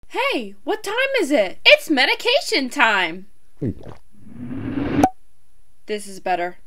Hey, what time is it? It's medication time! This is better.